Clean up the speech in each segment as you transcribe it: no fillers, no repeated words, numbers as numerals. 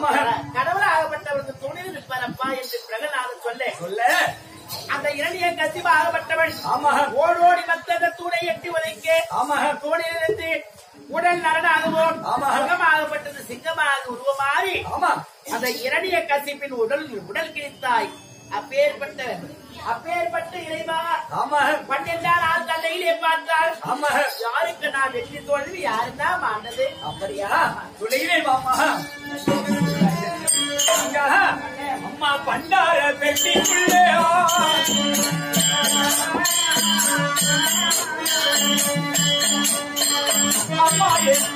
கடவுளாகப்பட்டவருக்கு துணிவு நிற்பரப்பா என்று பிரகலாதன் சொல்ல அந்த இரண்டிய கசிவாகப்பட்டவன் ஓடோடி மத்தக தூணை எட்டி உதைக்க தூணிலிருந்து உடல் நரனாகவும் முகமாகப்பட்டது சிங்கமாக உருவமாறி அந்த இரண்டிய கசிப்பின் உடல் கிழித்தாய். அப்பேற்பட்ட இறைவா பன்னெண்டால் ஆள் தந்தையிலே பார்த்தால் யாருக்கு நான் வெற்றி தோல்வி யாருதான் மாண்டது? அப்படியா துணையிலே மாமா அம்மா பண்டார பெட்டிக்குள்ளே அம்மா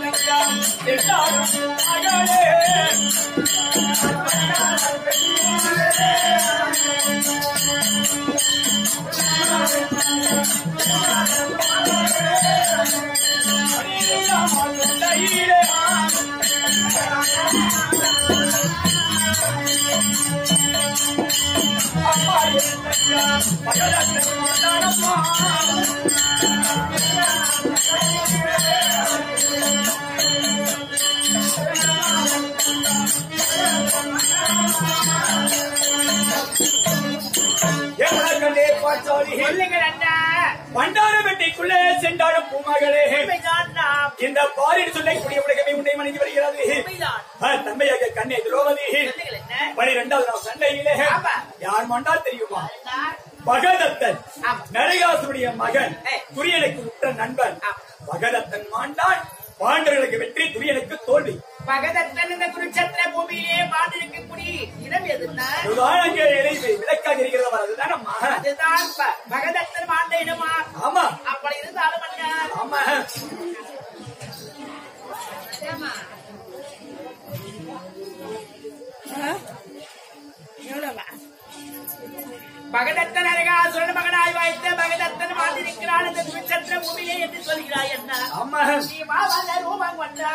பண்டாரப்பேட்டைக்குள்ளே சென்றாலும் பூமகளே இந்த பாரில் சொல்லக்கூடிய உலகமே உன்னை மணிந்து வருகிறது. தந்தையாக கண்ணே திரௌபதி 12வது நாள் சண்டையிலே யார் மாண்டால் தெரியுமா? பகதத்தன் நரகாசுடைய மகன், துரியனுக்கு உற்ற நண்பன். பகதத்தன் மாண்டான், பாண்டவர்களுக்கு வெற்றி, துரியனுக்கு தோல்வி. பகதத்தன் இந்த குருச்சத்திர பூமியிலே பாண்டிருக்கக்கூடிய இடம் எதுன்னா விளக்காக இருக்கிறவர் அதுதான். அதுதான் பகதத்தன் மாண்ட இடமா? ஆமா. அப்படி இருந்தாலும் ஆமா. பகதத்தன் நரகாசுரன் மகனாய் வாய்த்த பகதத்தன் மாண்டிருக்கிறான் இந்த குருச்சத்திர பூமியிலே என்று சொல்கிறாய் என்ன? ஆமா. ரூபம் கொண்டா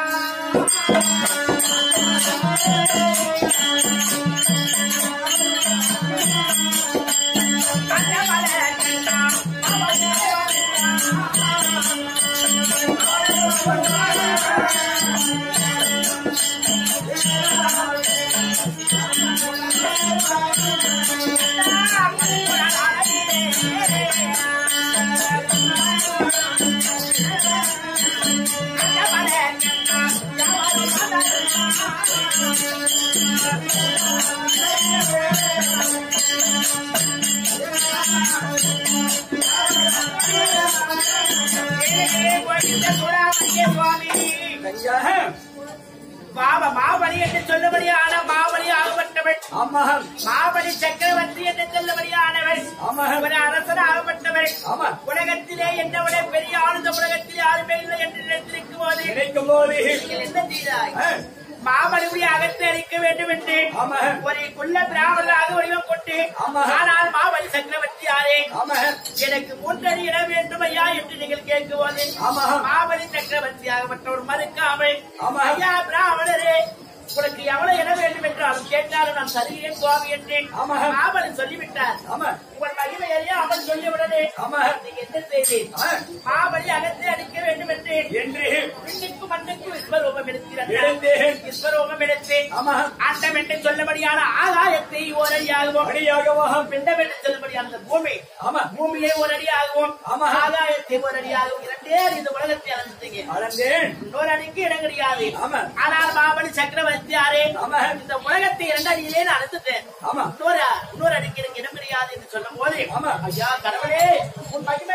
மாபலி என்று சொல்லபடியான மாபலி ஆகப்பட்டவள். மாபலி சக்கரவர்த்தி என்று சொல்லபடியானவள். ஒரு அரசன் ஆகப்பட்டவள். உலகத்திலே என்னோட பெரிய ஆனந்த உலகத்தில் யாருமே இல்லை என்று நினைக்கும் போது என்ன செய்தாய்? மாமனுடைய அகத்தை அளிக்க வேண்டும் என்று ஒரு குள்ள பிராமணராக வடிவம் கொண்டு, ஆனால் மாமணி சக்கரவர்த்தி யாரே எனக்கு 3 அடி இட வேண்டும் ஐயா என்று நீங்கள் கேட்கும்போது மாமணி சக்கரவர்த்தி ஆகப்பட்டவர் மறுக்காமல், ஐயா பிராமணரே உனக்கு எவ்வளவு இட வேண்டும் என்றாலும் கேட்டாலும் நான் தருகிறேன் சுவாமி என்றேன். மாமன் சொல்லிவிட்டார். உங்கள் மகிமையா அவன் சொல்லிவிடனே நீங்க என்ன செய்தேன்? மாமணி அகத்தை அளிக்க வேண்டும் என்று விண்ணுக்கு மண்ணுக்கு விஸ்வரூபம் எடுக்கிறேன். விஸ்வரூபம் எடுத்தேன். அண்டம் என்று சொல்லபடியான ஆகாயத்தை ஓரடியாகவும், பிண்டம் என்று சொல்லபடியான பூமி பூமியை ஓரடியாகவும், ஆகாயத்தை ஓரடியாகவும் இரண்டே இந்த உலகத்தை அளந்தேன். இன்னொரு அடிக்கு இடம் கிடையாது. ஆனால் மாமணி சக்கரவர்த்தி இந்த உலகத்தை 2 அடியிலே நான் அழுத்துட்டேன். இன்னொரு அடிக்கு எனக்கு இடம் கிடையாது என்று சொல்லும் போது, ஐயா கடவுளே உன் மகிமை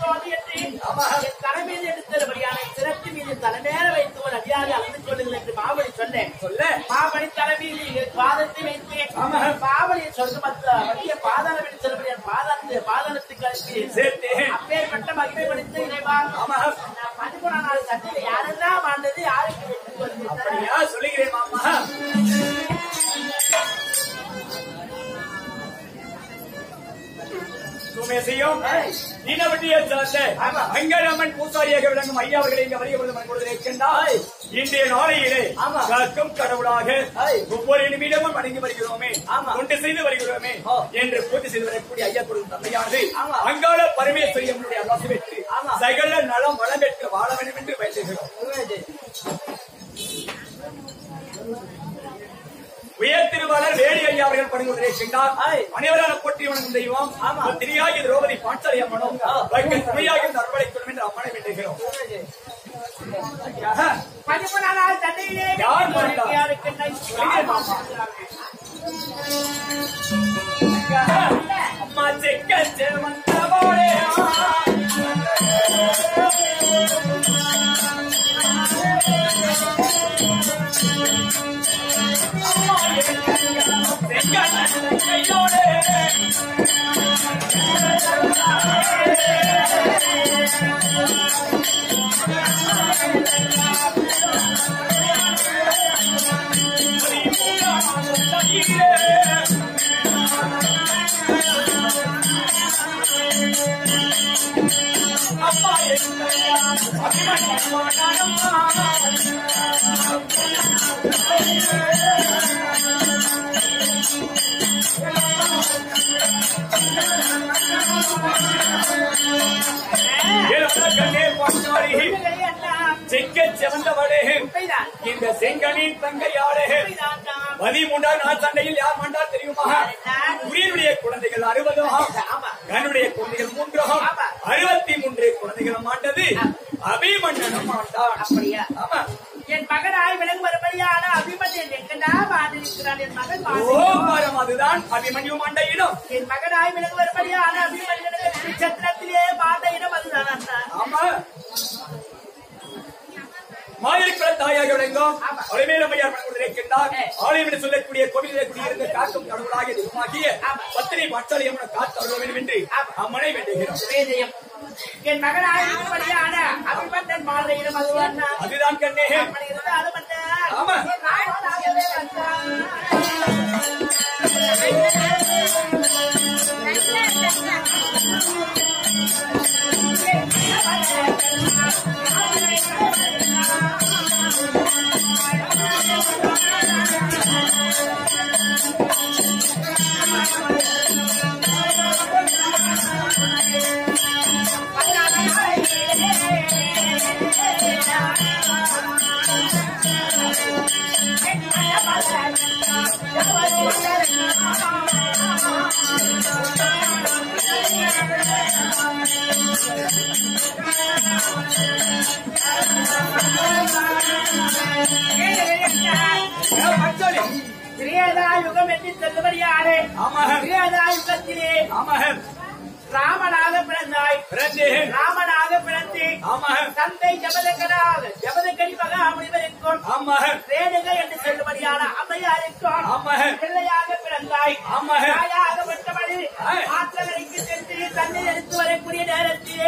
என் தலைமையில் எடுத்தபடியான சிறப்பு மீது தலைமையில வைத்து ஒரு அடியாக அளந்து கொள்ளுங்கள் என்று மாமணி சொல்ல மாமணி தலைமையில் பாதத்தை வைத்து மாமணியை சொல்ல பாதாளம் என்று சொல்லபடியான பாதாளத்துக்கு அப்பேற்பட்ட மகிமை படித்த இறைவா 13 நாள் சட்டையில் யாரெல்லாம் ஆண்டது யாருக்கு வெற்றி சொல்லுகிறேன் மாமா. சுமேசியும் அங்கரமன் பூசாரியாக விளங்கும் ஐயா அவர்களை இங்க வருகின்றாய். இன்றைய நாளையிலே காக்கும் கடவுளாக ஒவ்வொரு நிமிடமும் வணங்கி வருகிறோமே, தொண்டு செய்து வருகிறோமே என்று பூஜை செய்து வரக்கூடிய ஐயா கொடுக்கும் தந்தையானது அங்காள பரமேஸ்வரி நம்முடைய அரசு பெற்று சகல நலம் வளம் பெற்று வாழ வேண்டும் என்று வேண்டுகிறோம். அறிவாளர் வேடி ஐயா அவர்கள் பணிபுரிகின்றார். அனைவரான போற்றி வணங்கும் தெய்வம் திரியாகி திரௌபதி பாஞ்சாலி அம்மனும் துணையாகி அருள்வளை கொள்ளும் என்று அம்மனை வேண்டுகிறோம். 13 நாள் தண்ணியிலே அம்மா செக்க வந்தவோடே செக்க செவந்தவளே இந்த செங்கனின் தங்கையாளே 13 நாள் சண்டையில் யார் மாண்டார் தெரியுமா? உரியனுடைய குழந்தைகள் 60 கண்ணுடைய குழந்தைகள் 3 63 குழந்தைகள் மாண்டது அபிமன்னனும் மாண்டான். அப்படியா? ஆமா. என் மகனாய் விலங்கு வரும்படியான அபிமன்யன் எங்கடா வாழ்ந்திருக்கிறான்? என் மகன் அதுதான் அபிமன்யு மாண்ட இடம். என் மகனாய் விலங்கு வரும்படியான அபிமன்யனுக்கு சத்திரத்திலே மாண்ட இடம் அதுதான். ஆமா. மாயிருக்கிற தாயாக விளங்கும் அலைமேலமையார் பணிபுரிகின்றார். ஆலயம் சொல்லக்கூடிய கோவிலிலே குடியிருந்த காக்கும் கடவுளாகிய தெய்வமாகிய பத்தினி பாஞ்சாலி அம்மனை காத்து அருள வேண்டும் என்று அம்மனை வேண்டுகிறோம். என் மகனாய் விரும்படியான அபிமன்னன் மாண்ட இடம் அதுதான். அதுதான் கண்ணே. ஆமா. திரேதாயுகம் என்று சொல்லுவரியாரே. திரேதாயுகத்திலே ராமனாக பிறந்தாய். ராமனாக பிறந்து தந்தை ஜபதகனி மகாமுனிவருக்கும் ரேணுகா என்று சொல்லுவரியான அம்மையாருக்கும் பிள்ளையாக பிறந்தாய். தாயாக பெற்றவள் ஆற்றலைக்கு சென்று தண்ணீர் எடுத்து வரக்கூடிய நேரத்திலே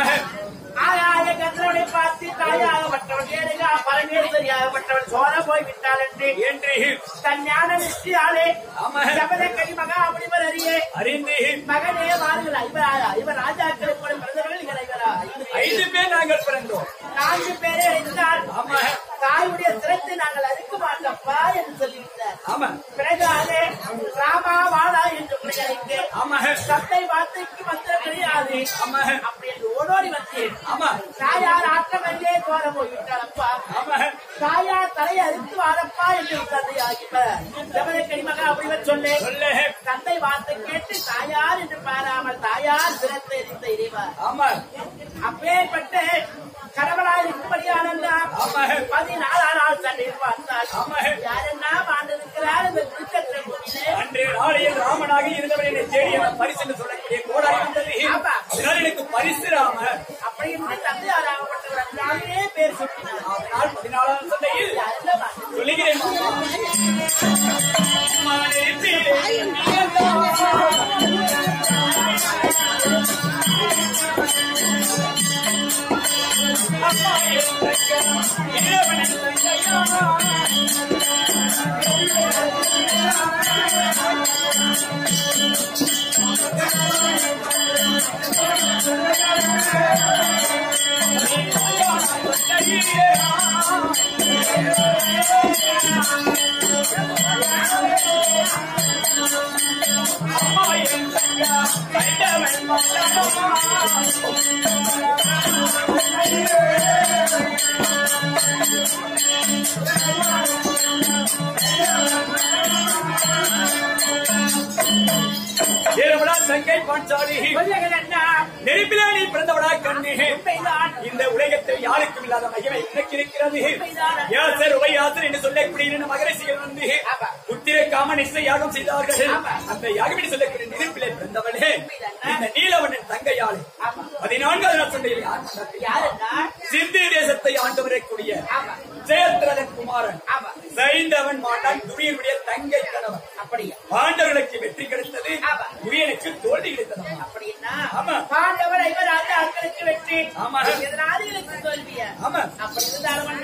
ஆயாய கந்தனை பார்த்து தாயாகப்பட்டவள் ரேணுகா பரமேஸ்வரியாகப்பட்டவள் சோர போய்விட்டாள் என்று தன் ஞான நிஷ்டியாலே ஜபதகனி மகாமுனிவர் அறிந்து மகனே வாருங்கள், இவர் ராஜாக்களை போல பிறந்தவர்கள் இவரா 5 பேர் நாங்கள் பிறந்தோம். 4 பேரே அறிந்தால் தாயுடைய சிரத்தை நாங்கள் அறுக்க மாட்டோம்ப்பா என்று சொல்லிவிட்டார். பிறகு ராமா வாடா என்று பிள்ளைகளுக்கு சத்தை வார்த்தைக்கு மந்திரம் கிடையாது. அப்படி என்று ஓடோடி வந்தேன். தாயார் ஆற்றமல்லே தோற போய்விட்டார். அப்பா தாயார் தலையை அறுத்து வாரப்பா என்று ஜபதகனி மகாமுனிவர் சொல்ல தந்தை வார்த்தை கேட்டு தாயார் என்று பாராமல் தாயார் சிரத்தை எரிந்த இறைவர் அப்பேற்பட்ட கடவுளாய் இருக்கும்படியான 14 நாள் சண்டையில் பார்த்தால் யாரெல்லாம் ஆண்டிருக்கிறார் இந்த திருச்சத்திர அன்று நாளையில் ராமனாக இருந்தவரை தேடி பரிசு சொல்லக்கூடிய கோடாய் வந்தது. எனக்கு பரிசு ராம அப்படி என்று தந்தையாராகப்பட்டவர் நாளே பேர் சொல்லினார். 14 சண்டையில் சொல்லுகிறேன். தங்கை பாஞ்சாலி நெருப்பிலே நீ பிறந்தவளா கண்ணே இந்த உலகத்தில் யாருக்கும் இல்லாத மகிமை உனக்கு இருக்கிறது யாசர் உபயாசர் என்று சொல்லக்கூடிய மகரிஷிகள் வந்து புத்திர காம நிச்சய யாகம் செய்தார்கள் அந்த யாகம் என்று சொல்லக்கூடிய நெருப்பிலே பிறந்தவளே இந்த நீலவனின் தங்கையாளே 14வது சண்டையில் சிந்தி தேசத்தை ஆண்டு வரக்கூடிய ஜெயத்ரதன் குமாரன் சைந்தவன் மாட்டான் துரியனுடைய தங்கை கணவன் அப்படியா பாண்டவர்களுக்கு வெற்றி கிடைத்தது துரியனுக்கு தோல்வி கிடைத்தது அப்படின்னா பாண்டவர் 50 ஆட்களுக்கு வெற்றி எதிராளிகளுக்கு தோல்வியா அப்படி இருந்தாலும்